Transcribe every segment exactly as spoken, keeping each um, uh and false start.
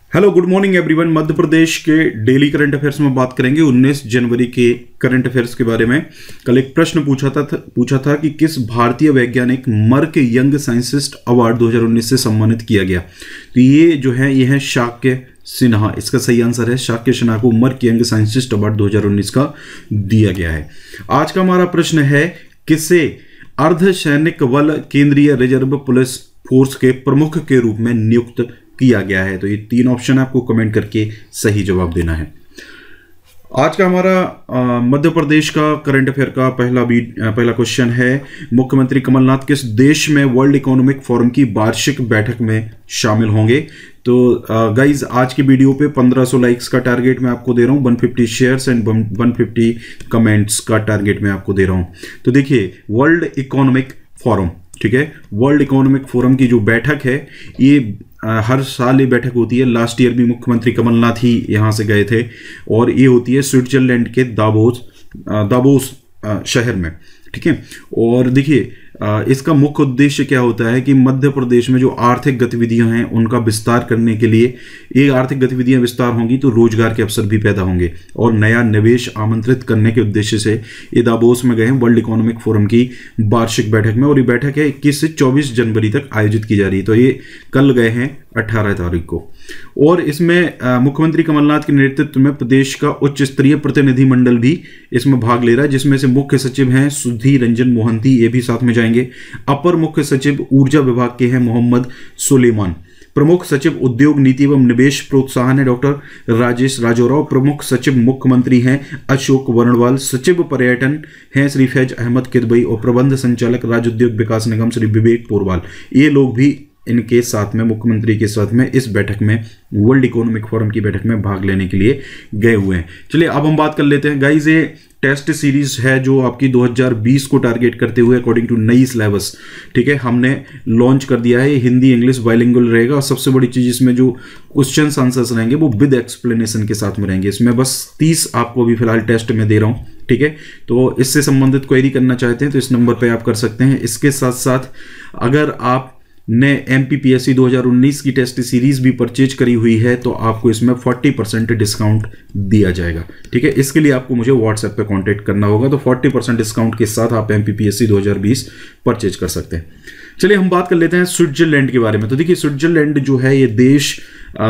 Hello good morning everyone. Madhya Pradesh के daily current affairs में बात करेंगे उन्नीस जनवरी के करंट अफेयर्स के बारे में। कल एक प्रश्न पूछा था पूछा था कि किस भारतीय वैज्ञानिक मर्क यंग साइंटिस्ट अवार्ड दो हज़ार उन्नीस से सम्मानित किया गया। तो ये जो है ये है शाक्य सिन्हा। इसका सही आंसर है शाक्य सिन्हा को मर्क यंग साइंटिस्ट अवार्ड दो हज़ार उन्नीस का दिया गया है। आज का हमारा प्रश्न है किसे अर्धसैनिक बल केंद्रीय रिजर्व पुलिस फोर्स के प्रमुख के रूप में नियुक्त किया गया है। तो ये तीन ऑप्शन आपको कमेंट करके सही जवाब देना है। आज का हमारा मध्य प्रदेश का करंट अफेयर का पहला भी पहला क्वेश्चन है, मुख्यमंत्री कमलनाथ किस देश में वर्ल्ड इकोनॉमिक फोरम की वार्षिक बैठक में शामिल होंगे। तो गाइज आज की वीडियो पे पंद्रह सौ लाइक्स का टारगेट मैं आपको दे रहा हूँ, एक सौ पचास शेयर्स एंड एक सौ पचास कमेंट्स का टारगेट मैं आपको दे रहा हूँ। तो देखिए वर्ल्ड इकोनॉमिक फोरम, ठीक है, वर्ल्ड इकोनॉमिक फोरम की जो बैठक है ये आ, हर साल ये बैठक होती है। लास्ट ईयर भी मुख्यमंत्री कमलनाथ ही यहाँ से गए थे और ये होती है स्विट्जरलैंड के दावोस दावोस शहर में, ठीक है। और देखिए इसका मुख्य उद्देश्य क्या होता है कि मध्य प्रदेश में जो आर्थिक गतिविधियां हैं उनका विस्तार करने के लिए, ये आर्थिक गतिविधियां विस्तार होंगी तो रोजगार के अवसर भी पैदा होंगे और नया निवेश आमंत्रित करने के उद्देश्य से ये दावोस में गए हैं वर्ल्ड इकोनॉमिक फोरम की वार्षिक बैठक में। और ये बैठक है इक्कीस से चौबीस जनवरी तक आयोजित की जा रही है। तो ये कल गए हैं अठारह तारीख को। और इसमें मुख्यमंत्री कमलनाथ के नेतृत्व में प्रदेश का उच्च स्तरीय प्रतिनिधिमंडल भी इसमें भाग ले रहा है, जिसमें से मुख्य सचिव हैं सुधीर रंजन मोहंती, ये भी साथ में जाएंगे। अपर मुख्य सचिव ऊर्जा विभाग के हैं मोहम्मद सुलेमान। प्रमुख सचिव उद्योग नीति एवं निवेश प्रोत्साहन है डॉक्टर राजेश राजौरा। प्रमुख सचिव मुख्यमंत्री हैं अशोक वर्णवाल। सचिव पर्यटन हैं श्री फैज अहमद किदवई और प्रबंध संचालक राज्य उद्योग विकास निगम श्री विवेक पोरवाल। ये लोग भी इनके साथ में, मुख्यमंत्री के साथ में इस बैठक में, वर्ल्ड इकोनॉमिक फोरम की बैठक में भाग लेने के लिए गए हुए हैं। चलिए अब हम बात कर लेते हैं गाइस, ये टेस्ट सीरीज है जो आपकी दो हज़ार बीस को टारगेट करते हुए अकॉर्डिंग टू नई सिलेबस, ठीक है, हमने लॉन्च कर दिया है। हिंदी इंग्लिश बाइलिंगुअल रहेगा और सबसे बड़ी चीज इसमें जो क्वेश्चंस आंसर्स रहेंगे वो विद एक्सप्लेनेशन के साथ में रहेंगे। इसमें बस तीस आपको अभी फिलहाल टेस्ट में दे रहा हूं, ठीक है। तो इससे संबंधित क्वेरी करना चाहते हैं तो इस नंबर पर आप कर सकते हैं। इसके साथ साथ अगर आप ने एमपीपीएससी दो हज़ार उन्नीस की टेस्ट सीरीज भी परचेज करी हुई है तो आपको इसमें चालीस परसेंट डिस्काउंट दिया जाएगा, ठीक है। इसके लिए आपको मुझे व्हाट्सएप पे कांटेक्ट करना होगा। तो चालीस परसेंट डिस्काउंट के साथ आप एमपीपीएससी दो हज़ार बीस परचेज कर सकते हैं। चलिए हम बात कर लेते हैं स्विट्जरलैंड के बारे में। तो देखिए स्विट्जरलैंड जो है ये देश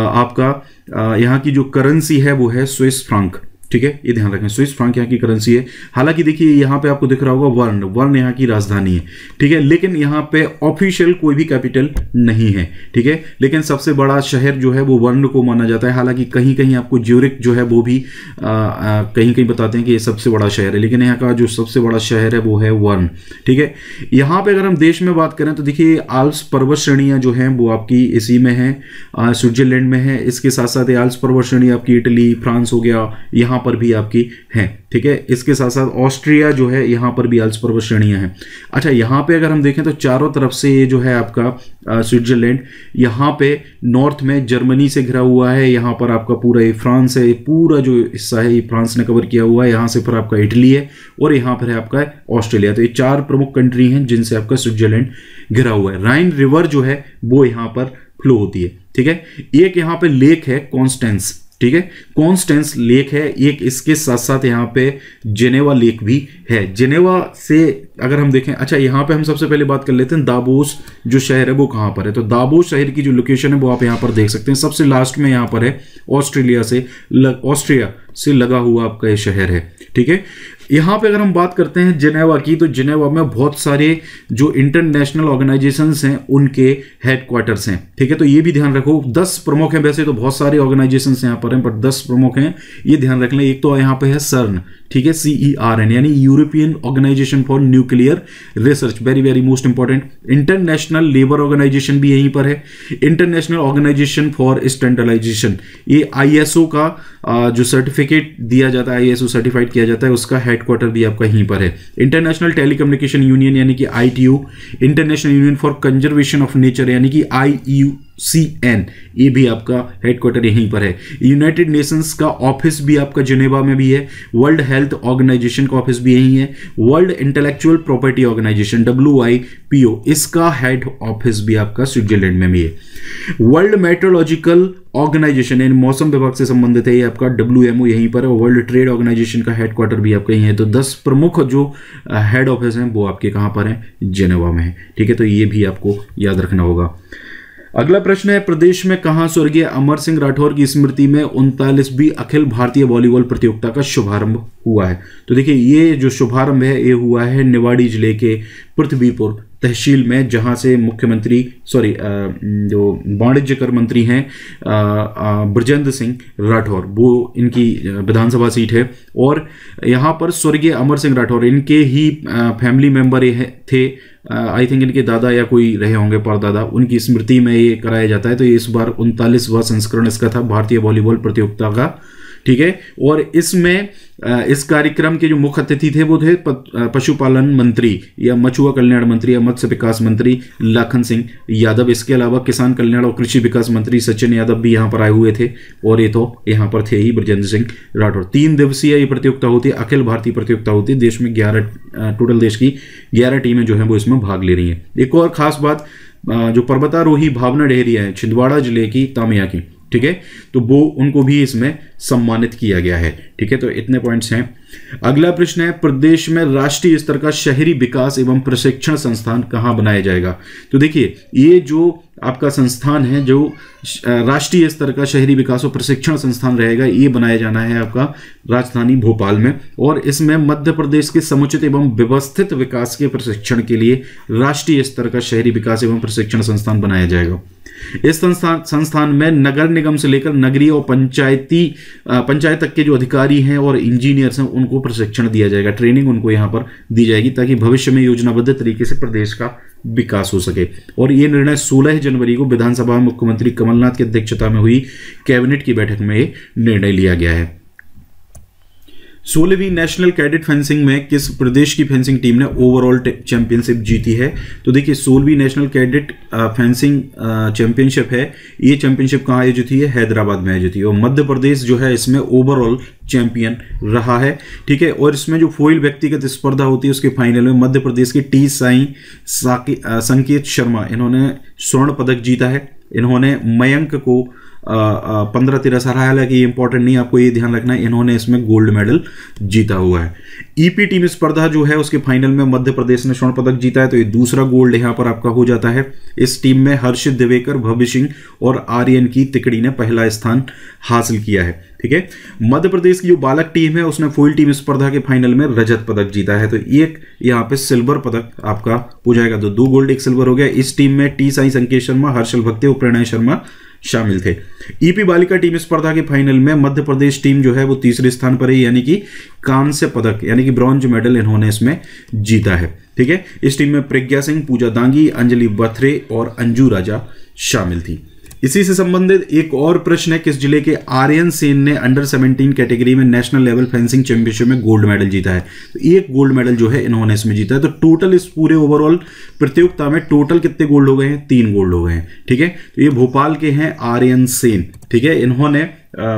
आपका, यहाँ की जो करेंसी है वो है स्विस फ्रांक, ठीक है, ये ध्यान रखें, स्विस फ्रांक यहाँ की करेंसी है। हालांकि देखिए यहाँ पे आपको दिख रहा होगा वर्ण, वर्ण यहाँ की राजधानी है, ठीक है, लेकिन यहाँ पे ऑफिशियल कोई भी कैपिटल नहीं है, ठीक है। लेकिन सबसे बड़ा शहर जो है वो वर्ण को माना जाता है। हालांकि कहीं कहीं आपको ज्यूरिक जो है वो भी आ, आ, कहीं कहीं बताते हैं कि ये सबसे बड़ा शहर है, लेकिन यहाँ का जो सबसे बड़ा शहर है वो है वर्ण, ठीक है। यहाँ पे अगर हम देश में बात करें तो देखिए आल्प्स पर्वत श्रेणियाँ जो हैं वो आपकी इसी में है, स्विट्जरलैंड में है। इसके साथ साथ आल्प्स पर्वत श्रेणी आपकी इटली फ्रांस हो गया, यहाँ पर भी आपकी हैं, ठीक है। इसके साथ साथ ऑस्ट्रिया जो है यहाँ पर भी आल्प्स पर्वत श्रेणियां हैं। अच्छा यहाँ पे अगर हम देखें तो चारों तरफ से ये जो है आपका स्विट्जरलैंड, यहाँ पे नॉर्थ में जर्मनी से घिरा हुआ है, यहाँ पर आपका पूरा ये फ्रांस है, पूरा जो हिस्सा है ये फ्रांस ने कवर किया हुआ है। यहाँ से फिर आपका इटली है और यहाँ पर है आपका ऑस्ट्रेलिया। तो ये चार प्रमुख कंट्री हैं जिनसे आपका स्विट्जरलैंड घिरा हुआ है। राइन रिवर जो है वो यहाँ पर फ्लो होती है, ठीक है। एक यहाँ पे लेक है कॉन्स्टेंस, ठीक है, कॉन्स्टेंस लेक है एक। इसके साथ साथ यहाँ पे जेनेवा लेक भी है। जेनेवा से अगर हम देखें, अच्छा यहाँ पे हम सबसे पहले बात कर लेते हैं दावोस जो शहर है वो कहाँ पर है। तो दावोस शहर की जो लोकेशन है वो आप यहाँ पर देख सकते हैं। सबसे लास्ट में यहाँ पर है ऑस्ट्रेलिया से ऑस्ट्रिया से लगा हुआ आपका ये शहर है, ठीक है। यहाँ पे अगर हम बात करते हैं जेनेवा की, तो जेनेवा में बहुत सारे जो इंटरनेशनल ऑर्गेनाइजेशंस हैं उनके हेडक्वार्टर्स हैं, ठीक है। तो ये भी ध्यान रखो, दस प्रमुख हैं, वैसे तो बहुत सारे ऑर्गेनाइजेशंस यहाँ पर हैं पर दस प्रमुख हैं, ये ध्यान रख लें। एक तो यहाँ पे है सर्न, ठीक है, सी ई आर एन यानी European organisation for nuclear research, very very most important. International labour organisation भी यहीं पर है। इंटरनेशनल ऑर्गेनाइजेशन फॉर स्टैंडर्डाइजेशन, ये आईएसओ का जो सर्टिफिकेट दिया जाता है, आईएसओ सर्टिफाइड किया जाता है, उसका हेडक्वार्टर भी आपका यहीं पर है। इंटरनेशनल टेलीकम्युनिकेशन यूनियन यानी कि I T U, international union for conservation of nature यानी कि आई यू सी एन, ये भी आपका हेडक्वार्टर यहीं पर है। यूनाइटेड नेशंस का ऑफिस भी आपका जिनेवा में भी है। वर्ल्ड हेल्थ ऑर्गेनाइजेशन का ऑफिस भी यहीं है। World intellectual property organisation W I P O, इसका हेड ऑफिस भी आपका स्विट्जरलैंड में भी है। वर्ल्ड मेट्रोलॉजिकल ऑर्गेनाइजेशन यानी मौसम विभाग से संबंधित है, ये आपका डब्ल्यू एम ओ यहीं पर है। वर्ल्ड ट्रेड ऑर्गेनाइजेशन का हेडक्वार्टर भी आपका यहीं है। तो दस प्रमुख जो हेड ऑफिस हैं वो आपके कहाँ पर हैं, जिनेवा में है। ठीक है, तो ये भी आपको याद रखना होगा। अगला प्रश्न है, प्रदेश में कहां स्वर्गीय अमर सिंह राठौर की स्मृति में उनतालीसवीं अखिल भारतीय वॉलीबॉल प्रतियोगिता का शुभारंभ हुआ है? तो देखिए, ये जो शुभारंभ है ये हुआ है निवाड़ी जिले के पृथ्वीपुर तहसील में, जहां से मुख्यमंत्री सॉरी जो वाणिज्य कर मंत्री हैं बृजेंद्र सिंह राठौर, वो इनकी विधानसभा सीट है। और यहाँ पर स्वर्गीय अमर सिंह राठौर इनके ही फैमिली मेंबर ये थे, आई थिंक इनके दादा या कोई रहे होंगे परदादा, उनकी स्मृति में ये कराया जाता है। तो ये इस बार उनतालीसवां संस्करण इसका था भारतीय वॉलीबॉल प्रतियोगिता का। ठीक है, और इसमें इस कार्यक्रम के जो मुख्य अतिथि थे वो थे पशुपालन मंत्री या मछुआ कल्याण मंत्री या मत्स्य विकास मंत्री लाखन सिंह यादव। इसके अलावा किसान कल्याण और कृषि विकास मंत्री सचिन यादव भी यहाँ पर आए हुए थे, और ये तो यहाँ पर थे ही बृजेंद्र सिंह राठौर। तीन दिवसीय ये प्रतियोगिता होती है, अखिल भारतीय प्रतियोगिता होती है। देश में ग्यारह टोटल देश की ग्यारह टीमें जो है वो इसमें भाग ले रही हैं। एक और खास बात, जो पर्वतारोही भावना डेहरिया है छिंदवाड़ा जिले की तामिया की, ठीक है, तो वो उनको भी इसमें सम्मानित किया गया है। ठीक है, तो इतने पॉइंट्स हैं। अगला प्रश्न है, प्रदेश में राष्ट्रीय स्तर का शहरी विकास एवं प्रशिक्षण संस्थान कहां बनाया जाएगा? तो देखिए, ये जो आपका संस्थान है जो राष्ट्रीय स्तर का शहरी विकास और प्रशिक्षण संस्थान रहेगा, ये बनाया जाना है आपका राजधानी भोपाल में। और इसमें मध्य प्रदेश के समुचित एवं व्यवस्थित विकास के प्रशिक्षण के लिए राष्ट्रीय स्तर का शहरी विकास एवं प्रशिक्षण संस्थान बनाया जाएगा। इस संस्थान संस्थान में नगर निगम से लेकर नगरीय और पंचायती पंचायत तक के जो अधिकारी हैं और इंजीनियर्स हैं उनको प्रशिक्षण दिया जाएगा, ट्रेनिंग उनको यहाँ पर दी जाएगी, ताकि भविष्य में योजनाबद्ध तरीके से प्रदेश का विकास हो सके। और ये निर्णय सोलह जनवरी को विधानसभा में मुख्यमंत्री कमलनाथ की अध्यक्षता में हुई कैबिनेट की बैठक में ये निर्णय लिया गया है। सोलहवीं नेशनल कैडेट फेंसिंग में किस प्रदेश की फेंसिंग टीम ने ओवरऑल चैंपियनशिप जीती है? तो देखिए, सोलहवीं नेशनल कैडेट फेंसिंग चैंपियनशिप है, ये चैंपियनशिप कहाँ आयोजित हुई है? हैदराबाद में आयोजित हुई। और मध्य प्रदेश जो है इसमें ओवरऑल चैंपियन रहा है। ठीक है, और इसमें जो फोइल व्यक्तिगत स्पर्धा होती है उसके फाइनल में मध्य प्रदेश के टी साई संकेत शर्मा, इन्होंने स्वर्ण पदक जीता है। इन्होंने मयंक को पंद्रह तेरह सराहा, हालांकि ये इंपॉर्टेंट नहीं, आपको ये ध्यान रखना है, इन्होंने इसमें गोल्ड मेडल जीता हुआ है। ईपी टीम स्पर्धा जो है उसके फाइनल में मध्य प्रदेश ने स्वर्ण पदक जीता है, तो ये दूसरा गोल्ड यहाँ पर आपका हो जाता है। इस टीम में हर्षित दिवेकर, भव्य सिंह और आर्यन की तिकड़ी ने पहला स्थान हासिल किया है। ठीक है, मध्य प्रदेश की जो बालक टीम है उसने फोइल टीम स्पर्धा के फाइनल में रजत पदक जीता है, तो एक यहाँ पे सिल्वर पदक आपका हो जाएगा। तो दो गोल्ड एक सिल्वर हो गया। इस टीम में टी साई संकेत शर्मा, हर्षल भक्ति और प्रणय शर्मा शामिल थे। ईपी बालिका टीम स्पर्धा के फाइनल में मध्य प्रदेश टीम जो है वो तीसरे स्थान पर है, यानी कि कांस्य पदक यानी कि ब्रॉन्ज मेडल इन्होंने इसमें जीता है। ठीक है, इस टीम में प्रज्ञा सिंह, पूजा दांगी, अंजलि बथरे और अंजू राजा शामिल थी। इसी से संबंधित एक और प्रश्न है, किस जिले के आर्यन सेन ने अंडर सत्रह कैटेगरी में नेशनल लेवल फेंसिंग चैंपियनशिप में गोल्ड मेडल जीता है? तो एक गोल्ड मेडल जो है इन्होंने इसमें जीता है। तो टोटल इस पूरे ओवरऑल प्रतियोगिता में टोटल कितने गोल्ड हो गए हैं? तीन गोल्ड हो गए हैं। ठीक है, तो ये भोपाल के हैं आर्यन सेन। ठीक है, इन्होंने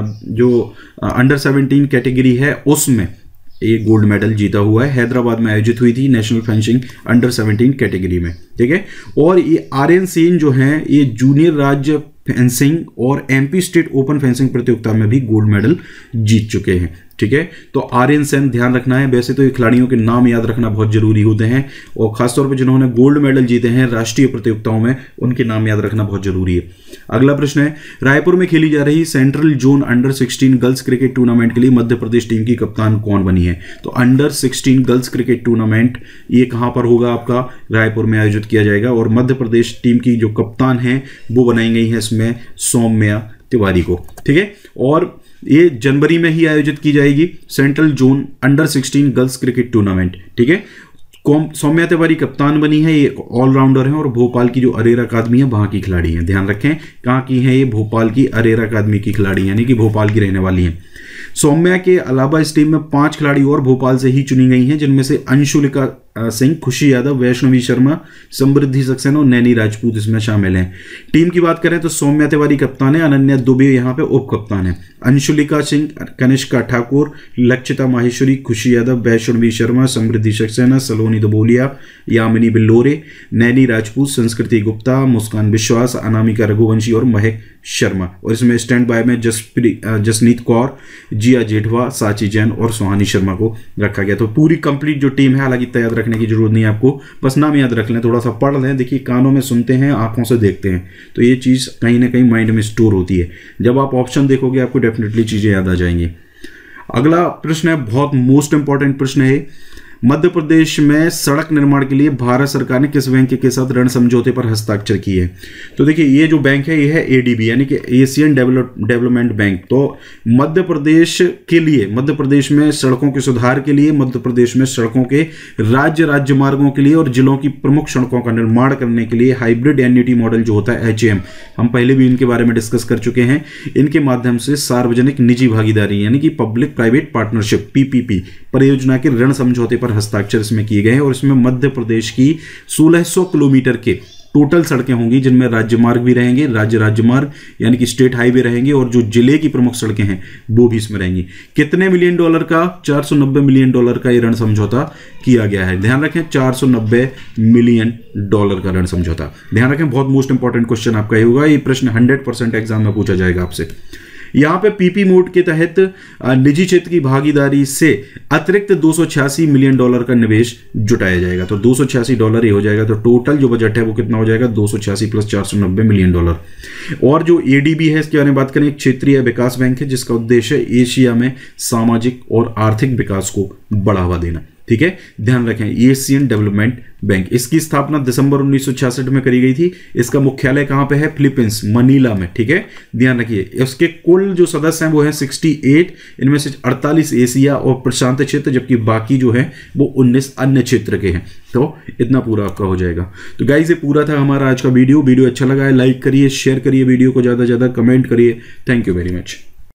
जो अंडर सेवनटीन कैटेगरी है उसमें ये गोल्ड मेडल जीता हुआ है। हैदराबाद में आयोजित हुई थी national fencing under seventeen category में। ठीक है, और ये आर्यन सेन जो हैं ये जूनियर राज्य फेंसिंग और एमपी स्टेट ओपन फेंसिंग प्रतियोगिता में भी गोल्ड मेडल जीत चुके हैं। ठीक है, तो आर्यन सेन ध्यान रखना है। वैसे तो ये खिलाड़ियों के नाम याद रखना बहुत जरूरी होते हैं, और खासतौर पर जिन्होंने गोल्ड मेडल जीते हैं राष्ट्रीय प्रतियोगिताओं में उनके नाम याद रखना बहुत जरूरी है। अगला प्रश्न है, रायपुर में खेली जा रही central zone under sixteen girls cricket tournament के लिए मध्य प्रदेश टीम की कप्तान कौन बनी है? तो under sixteen girls cricket tournament ये कहां पर होगा? आपका रायपुर में आयोजित किया जाएगा, और मध्य प्रदेश टीम की जो कप्तान है वो बनाई गई है इसमें सौम्या तिवारी को। ठीक है, और ये जनवरी में ही आयोजित की जाएगी central zone under sixteen girls cricket tournament. ठीक है, सौम्या तिवारी कप्तान बनी है, ये ऑलराउंडर हैं और भोपाल की जो अरेरा अकादमी है वहां की खिलाड़ी हैं। ध्यान रखें कहां की है ये? भोपाल की अरेरा अकादमी की खिलाड़ी यानी कि भोपाल की रहने वाली हैं। सौम्या के अलावा इस टीम में पांच खिलाड़ी और भोपाल से ही चुनी गई हैं, जिनमें से अंशुलिका सिंह, खुशी यादव, वैष्णवी शर्मा, समृद्धि सक्सेना और नैनी राजपूत इसमें शामिल हैं। टीम की बात करें तो सौम्या तिवारी कप्तान है, अनन्या दुबे यहाँ पे उप कप्तान है, अंशुलिका सिंह, कनिष्का ठाकुर, लक्षिता माहेश्वरी, खुशी यादव, वैष्णवी शर्मा, समृद्धि सक्सेना, सलोनी दबोलिया, यामिनी बिल्लोरे, नैनी राजपूत, संस्कृति गुप्ता, मुस्कान विश्वास, अनामिका रघुवंशी और महक शर्मा। और इसमें स्टैंड बाय में जसप्रीत जसनीत कौर, जिया जेठवा, साची जैन और सुहानी शर्मा को रखा गया। तो पूरी कंप्लीट जो टीम है, हालांकि इतना याद रखने की जरूरत नहीं है आपको, बस नाम याद रख लें, थोड़ा सा पढ़ लें। देखिए कानों में सुनते हैं, आंखों से देखते हैं, तो ये चीज़ कहीं ना कहीं माइंड में स्टोर होती है। जब आप ऑप्शन देखोगे आपको डेफिनेटली चीज़ें याद आ जाएंगी। अगला प्रश्न है, बहुत मोस्ट इंपॉर्टेंट प्रश्न है, मध्य प्रदेश में सड़क निर्माण के लिए भारत सरकार ने किस बैंक के साथ ऋण समझौते पर हस्ताक्षर किए? तो देखिए ये जो बैंक है ये है एडीबी यानी कि एशियन डेवलपमेंट बैंक। तो मध्य प्रदेश के लिए, मध्य प्रदेश में सड़कों के सुधार के लिए, मध्य प्रदेश में सड़कों के राज्य राजमार्गों के लिए और जिलों की प्रमुख सड़कों का निर्माण करने के लिए हाइब्रिड एन्युटी मॉडल जो होता है एच ए एम, हम पहले भी इनके बारे में डिस्कस कर चुके हैं। इनके माध्यम से सार्वजनिक निजी भागीदारी यानी कि पब्लिक प्राइवेट पार्टनरशिप पीपीपी परियोजना के ऋण समझौते पर हस्ताक्षर इसमें किए गए हैं। और इसमें मध्य प्रदेश की सोलह सौ किलोमीटर के टोटल सड़कें होंगी, जिनमें राज्य मार्ग भी रहेंगे, राज्य राज्यमार्ग यानी कि स्टेट हाईवे रहेंगे, और जो जिले की प्रमुख सड़कें हैं वो भी इसमें रहेंगी। कितने मिलियन डॉलर का? चार सौ नब्बे मिलियन डॉलर का ये ऋण समझौता किया गया है। ध्यान रखें, चार सौ नब्बे मिलियन डॉलर का ऋण समझौता। ध्यान रखें, बहुत मोस्ट इंपॉर्टेंट क्वेश्चन आपका ये होगा, ये प्रश्न हंड्रेड परसेंट एग्जाम में पूछा जाएगा आपसे। यहाँ पे पीपी मोड के तहत निजी क्षेत्र की भागीदारी से अतिरिक्त दो सौ छियासी मिलियन डॉलर का निवेश जुटाया जाएगा। तो दो सौ छियासी डॉलर ही हो जाएगा। तो टोटल जो बजट है वो कितना हो जाएगा? दो सौ छियासी प्लस चार सौ नब्बे मिलियन डॉलर। और जो एडीबी है इसके बारे में बात करें, एक क्षेत्रीय विकास बैंक है जिसका उद्देश्य है एशिया में सामाजिक और आर्थिक विकास को बढ़ावा देना। ठीक है, ध्यान रखें, एशियन डेवलपमेंट बैंक। इसकी स्थापना दिसंबर उन्नीस सौ छियासठ में करी गई थी। इसका मुख्यालय कहां पे है? फिलीपींस, मनीला में। ठीक है, ध्यान रखिए। इसके कुल जो सदस्य हैं वो हैं अड़सठ, इनमें से अड़तालीस एशिया और प्रशांत क्षेत्र, जबकि बाकी जो है वो उन्नीस अन्य क्षेत्र के हैं। तो इतना पूरा आपका हो जाएगा। तो गाइस ये पूरा था हमारा आज का वीडियो। वीडियो अच्छा लगा है लाइक करिए, शेयर करिए वीडियो को, ज़्यादा से ज़्यादा कमेंट करिए। Thank you very much.